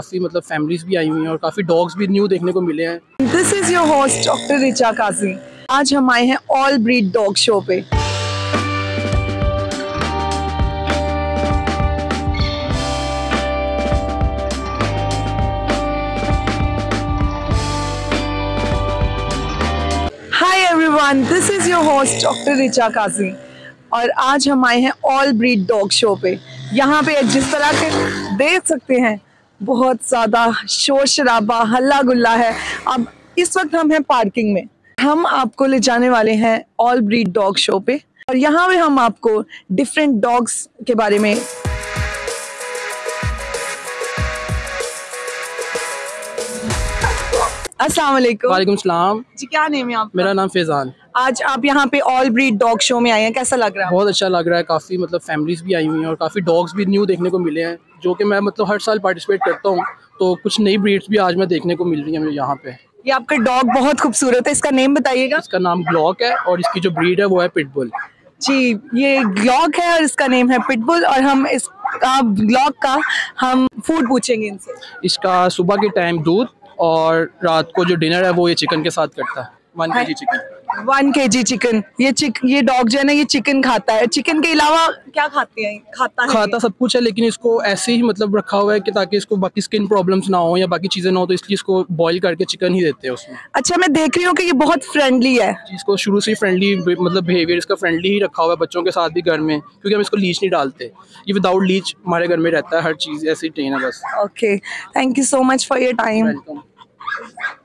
काफ़ी मतलब फैमिलीज भी आई हुई हैं और काफ़ी डॉग्स भी न्यू देखने को मिले हैं। This is your host doctor Richa Kazi. आज हम आए हैं ऑल ब्रीड डॉग शो पे। Hi everyone, this is your host doctor Richa Kazi और आज हम आए हैं ऑल ब्रीड डॉग शो पे। यहाँ पे जिस तरह के देख सकते हैं बहुत ज़्यादा शोर शराबा हल्ला गुल्ला है। अब इस वक्त हम हैं पार्किंग में। हम आपको ले जाने वाले हैं ऑल ब्रीड डॉग शो पे और यहाँ पे हम आपको डिफरेंट डॉग्स के बारे में अस्सलाम वालेकुम। वालेकुम सलाम जी, क्या नेम है आपका? मेरा नाम फैज़ान। आज आप यहाँ पे ऑल ब्रीड डॉग शो में आए हैं, कैसा लग रहा है? बहुत अच्छा लग रहा है, काफ़ी मतलब फैमिलीज भी आई हुई हैं और काफ़ी डॉग्स भी न्यू देखने को मिले हैं, जो कि मैं मतलब हर साल पार्टिसिपेट करता हूँ, तो कुछ नई ब्रीड्स भी आज मैं देखने को मिल रही हैं मुझे यहाँ पे। ये आपका डॉग बहुत खूबसूरत है, इसका नेम बताइएगा। इसका नाम ग्लॉक है और इसकी जो ब्रीड है वो है पिटबुल। जी, ये ग्लॉक है और इसका नेम है पिटबुल और हम इस ग्लॉक का हम फूड पूछेंगे इनसे। इसका सुबह के टाइम दूध और रात को जो डिनर है वो ये चिकन के साथ करता है, 1 kg चिकन। 1 kg chicken. ये डॉग जो है ना ये चिकन खाता है। चिकन के अलावा क्या खाता है? सब कुछ है, लेकिन इसको ऐसे ही मतलब रखा हुआ है कि ताकि इसको बाकी स्किन प्रॉब्लम्स ना हो या बाकी चीज़ें ना हो, तो इसलिए इसको बॉईल करके चिकन ही देते हैं उसमें। अच्छा, मैं देख रही हूँ कि ये बहुत फ्रेंडली है। इसको शुरू से ही फ्रेंडली मतलब बिहेवियर इसका फ्रेंडली ही रखा हुआ है बच्चों के साथ भी घर में, क्योंकि हम इसको लीच नहीं डालते। ये विदाउट लीच हमारे घर में रहता है, हर चीज़ ऐसी ट्रेन है बस। Okay, thank you so much for your time. Welcome.